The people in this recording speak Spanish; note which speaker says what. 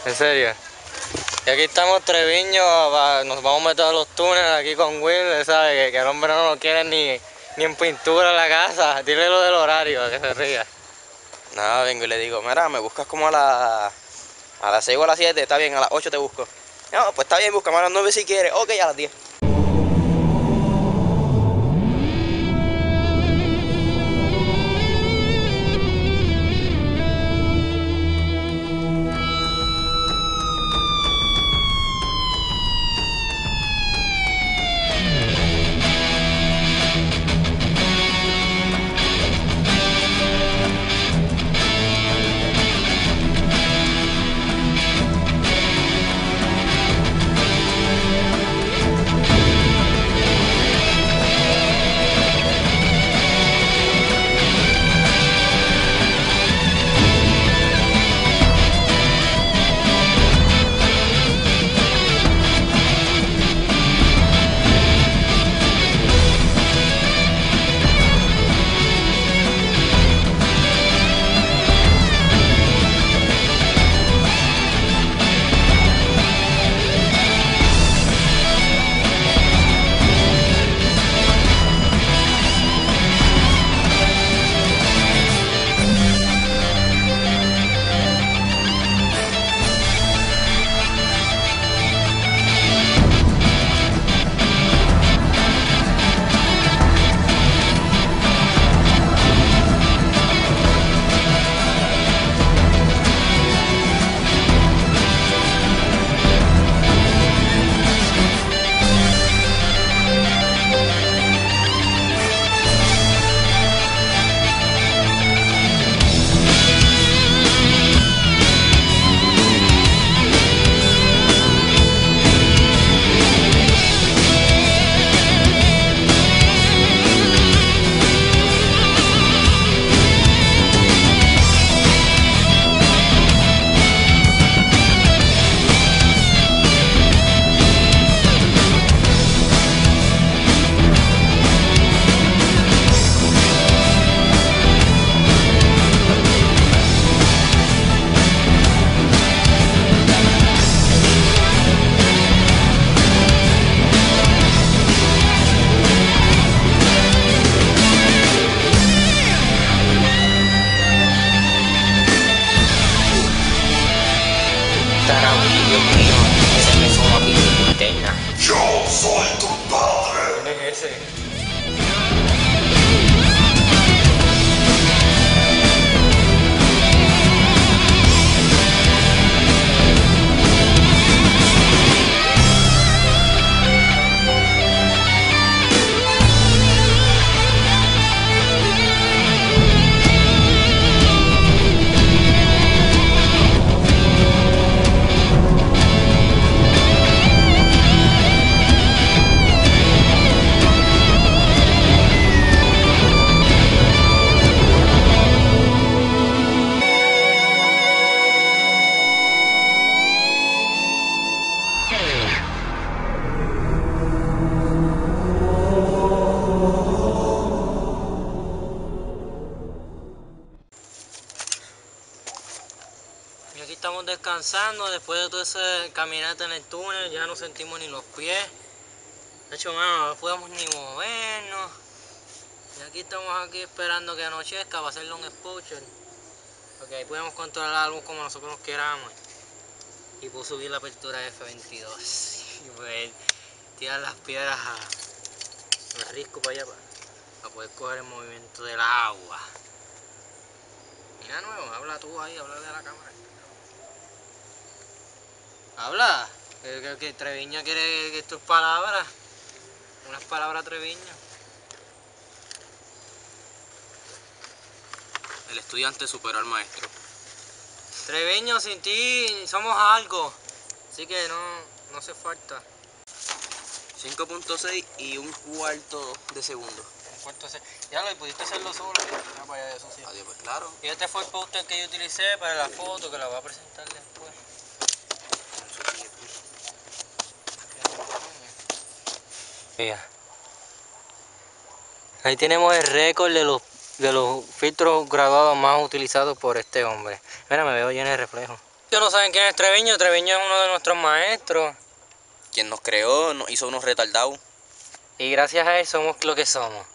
Speaker 1: En serio. Y aquí estamos Treviño, nos vamos a meter a los túneles aquí con Will, ¿sabes? Que el hombre no lo quiere ni en pintura en la casa. Dile lo del horario, que se ría.
Speaker 2: Nada, vengo y le digo, mira, me buscas como a las 6 o a las 7, está bien, a las 8 te busco. No, pues está bien, búscame a las 9 si quieres, ok, a las 10.
Speaker 1: Dios mío, ese me fumo aquí sin linterna.
Speaker 3: Yo soy tu padre.
Speaker 1: ¿Quién es ese? Y aquí estamos descansando después de todo ese caminata en el túnel, ya no sentimos ni los pies. De hecho, mano, no podemos ni movernos. Y aquí estamos aquí esperando que anochezca para hacerle un exposure. Porque ahí podemos controlar la luz como nosotros queramos. Y puedo subir la apertura F22. Y pues tirar las piedras al risco para allá para poder coger el movimiento del agua. Mira nuevo, habla tú ahí, habla de la cámara. Habla, que Treviño quiere que tus palabras, unas palabras Treviño.
Speaker 2: El estudiante superó al maestro.
Speaker 1: Treviño, sin ti somos algo, así que no hace falta.
Speaker 2: 5.6 y un cuarto de segundo.
Speaker 1: Ya lo pudiste hacerlo solo, ya para allá, eso sí.
Speaker 2: Adiós, pues claro.
Speaker 1: Y este fue el póster que yo utilicé para la foto que la voy a presentar después. Mira. Ahí tenemos el récord de los filtros graduados más utilizados por este hombre. Mira, me veo lleno de reflejo. Que no saben quién es Treviño. Treviño es uno de nuestros maestros.
Speaker 2: Quien nos creó, nos hizo unos retardados.
Speaker 1: Y gracias a él somos lo que somos.